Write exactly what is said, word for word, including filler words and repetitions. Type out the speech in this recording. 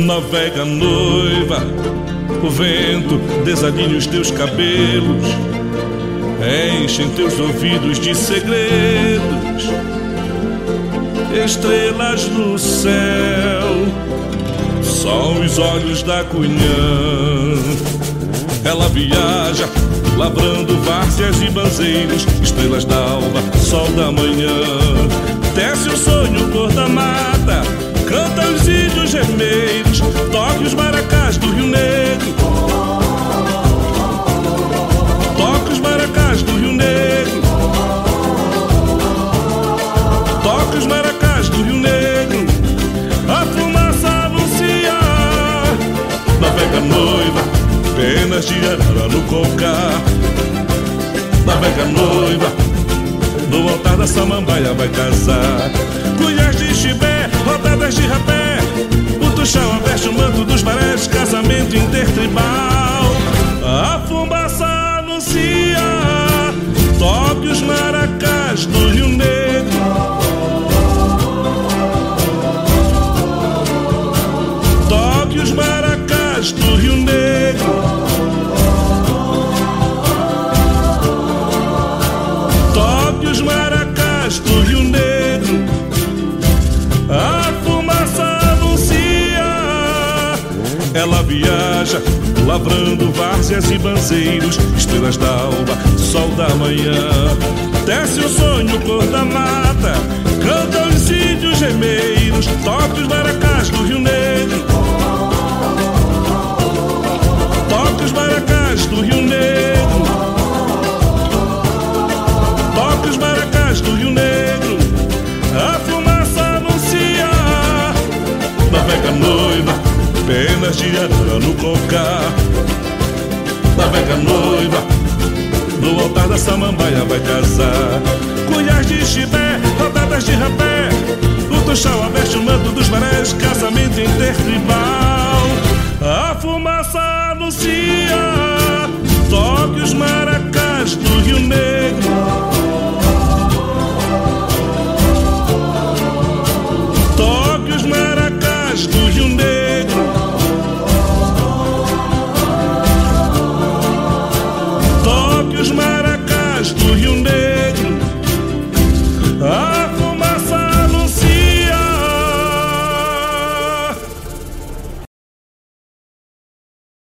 Navega noiva, o vento desalinha os teus cabelos, enchem teus ouvidos de segredos, estrelas no céu, são os olhos da cunhã. Ela viaja, lavrando várzeas e banzeiros, estrelas da alva, sol da manhã. Desce o sonho cor da mata, canta os índios gemeiros, toque os maracás do Rio Negro, toque os maracás do Rio Negro, toque os maracás do Rio Negro, a fumaça anuncia. Navega noiva, penas de arara no cocar. Navega noiva, no altar da samambaia vai casar. Colheres de chibé, rodadas de rapé, o tuxão veste o manto dos marés, casamento intertribal. A fumaça anuncia, toque os maracás do Rio Negro, toque os maracás do Rio Negro, toque os maracás do Rio Negro. A fumaça anuncia, ela viaja, lavrando várzeas e banzeiros, estrelas da alva, sol da manhã. Desce o sonho cor da mata, canta os índios gemeiros, toque os maracás do Rio Negro, toque os maracás do Rio Negro, toque os maracás do Rio Negro. A fumaça anuncia, navega noiva, penas de arara no cocar. Navega noiva, no altar da samambaia vai casar. Colheres de chibé, rodadas de rapé, o tuxão veste o manto dos marés, casamento intertribal. A fumaça anuncia,